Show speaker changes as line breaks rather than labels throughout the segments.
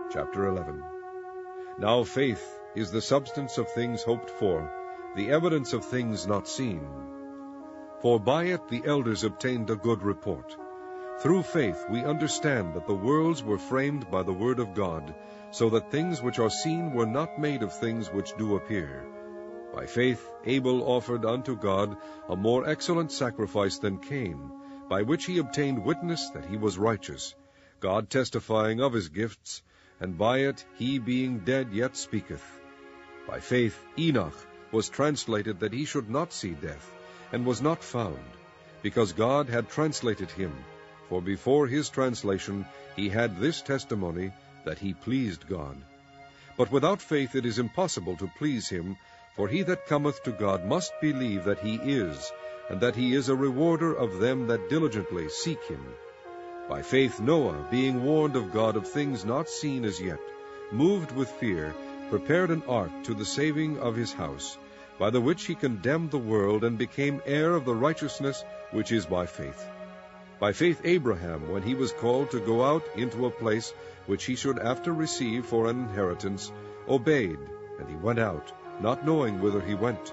Chapter 11. Now faith is the substance of things hoped for, the evidence of things not seen. For by it the elders obtained a good report. Through faith we understand that the worlds were framed by the word of God, so that things which are seen were not made of things which do appear. By faith Abel offered unto God a more excellent sacrifice than Cain, by which he obtained witness that he was righteous, God testifying of his gifts, and by it he being dead yet speaketh. By faith Enoch was translated that he should not see death, and was not found, because God had translated him. For before his translation he had this testimony, that he pleased God. But without faith it is impossible to please him, for he that cometh to God must believe that he is, and that he is a rewarder of them that diligently seek him. By faith Noah, being warned of God of things not seen as yet, moved with fear, prepared an ark to the saving of his house, by the which he condemned the world, and became heir of the righteousness which is by faith. By faith Abraham, when he was called to go out into a place which he should after receive for an inheritance, obeyed, and he went out, not knowing whither he went.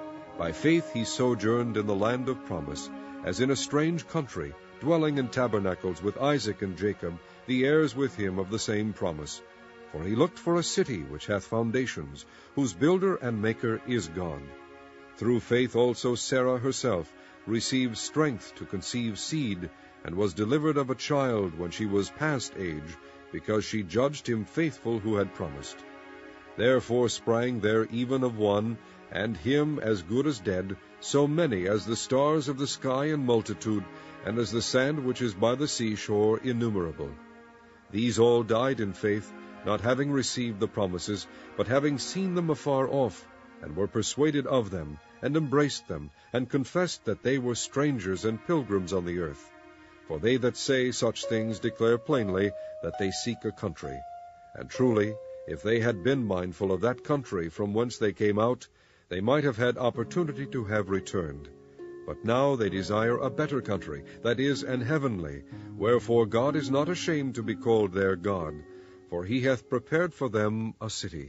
By faith he sojourned in the land of promise, as in a strange country, dwelling in tabernacles with Isaac and Jacob, the heirs with him of the same promise. For he looked for a city which hath foundations, whose builder and maker is God. Through faith also Sarah herself received strength to conceive seed, and was delivered of a child when she was past age, because she judged him faithful who had promised. Therefore sprang there even of one, and him as good as dead, so many as the stars of the sky in multitude, and as the sand which is by the seashore innumerable. These all died in faith, not having received the promises, but having seen them afar off, and were persuaded of them, and embraced them, and confessed that they were strangers and pilgrims on the earth. For they that say such things declare plainly that they seek a country. And truly, if they had been mindful of that country from whence they came out, they might have had opportunity to have returned. But now they desire a better country, that is, an heavenly, wherefore God is not ashamed to be called their God, for he hath prepared for them a city.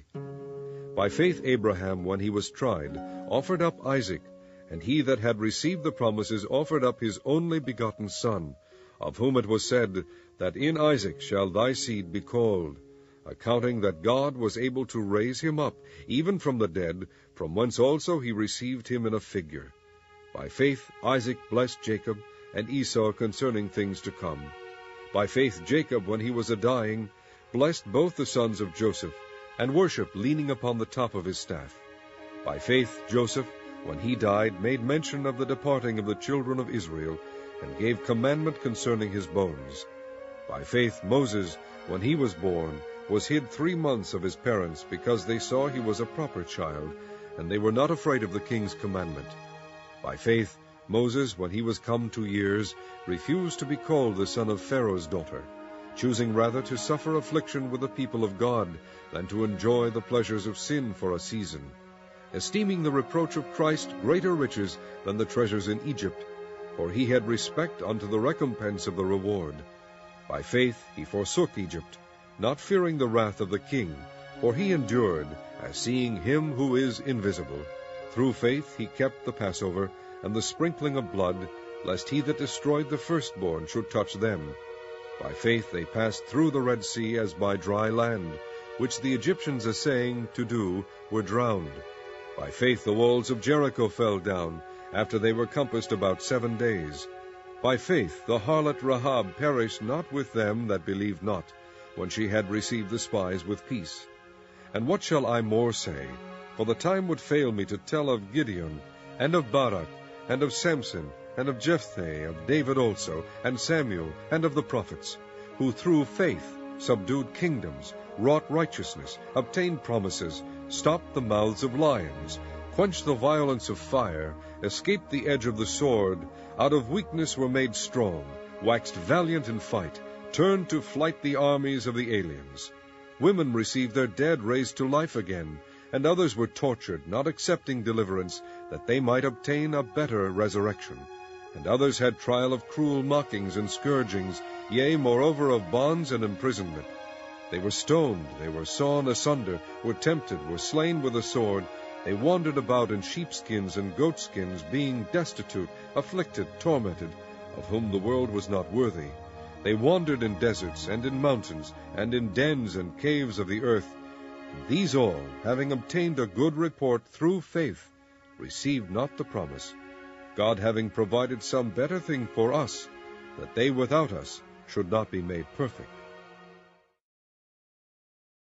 By faith Abraham, when he was tried, offered up Isaac, and he that had received the promises offered up his only begotten son, of whom it was said, that in Isaac shall thy seed be called, accounting that God was able to raise him up, even from the dead, from whence also he received him in a figure. By faith Isaac blessed Jacob and Esau concerning things to come. By faith Jacob, when he was a-dying, blessed both the sons of Joseph, and worshipped leaning upon the top of his staff. By faith Joseph, when he died, made mention of the departing of the children of Israel, and gave commandment concerning his bones. By faith Moses, when he was born, was hid 3 months of his parents, because they saw he was a proper child, and they were not afraid of the king's commandment. By faith Moses, when he was come to years, refused to be called the son of Pharaoh's daughter, choosing rather to suffer affliction with the people of God, than to enjoy the pleasures of sin for a season, esteeming the reproach of Christ greater riches than the treasures in Egypt, for he had respect unto the recompense of the reward. By faith he forsook Egypt, not fearing the wrath of the king, for he endured, as seeing him who is invisible. Through faith he kept the Passover, and the sprinkling of blood, lest he that destroyed the firstborn should touch them. By faith they passed through the Red Sea as by dry land, which the Egyptians essaying to do were drowned. By faith the walls of Jericho fell down, after they were compassed about 7 days. By faith the harlot Rahab perished not with them that believed not, when she had received the spies with peace. And what shall I more say? For the time would fail me to tell of Gideon, and of Barak, and of Samson, and of Jephthah, of David also, and Samuel, and of the prophets, who through faith subdued kingdoms, wrought righteousness, obtained promises, stopped the mouths of lions, quenched the violence of fire, escaped the edge of the sword, out of weakness were made strong, waxed valiant in fight, turned to flight the armies of the aliens. Women received their dead raised to life again, and others were tortured, not accepting deliverance, that they might obtain a better resurrection. And others had trial of cruel mockings and scourgings, yea, moreover of bonds and imprisonment. They were stoned, they were sawn asunder, were tempted, were slain with a sword. They wandered about in sheepskins and goatskins, being destitute, afflicted, tormented, of whom the world was not worthy. They wandered in deserts and in mountains, and in dens and caves of the earth. And these all, having obtained a good report through faith, received not the promise, God having provided some better thing for us, that they without us should not be made perfect.